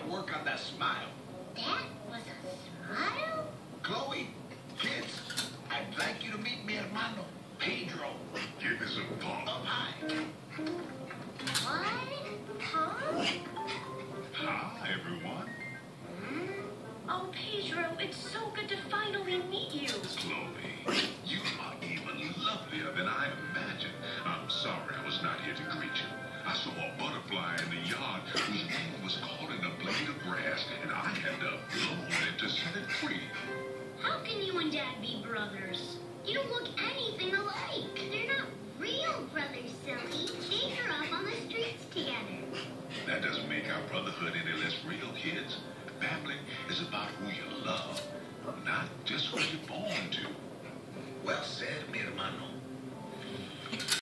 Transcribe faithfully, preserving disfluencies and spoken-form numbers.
gotta work on that smile. That was a smile? Chloe, kids, I'd like you to meet mi hermano, Pedro. Give us a paw. Up high. What? Tom? Hi, everyone. Oh, Pedro, it's so good to finally meet you. Chloe, you are even lovelier than I imagined. I'm sorry I was not here to greet you. I saw a butterfly in the yard whose name was caught in a blade of grass, and I had to blow on it to set it free. How can you and Dad be brothers? You don't look anything alike. They're not real brothers, silly.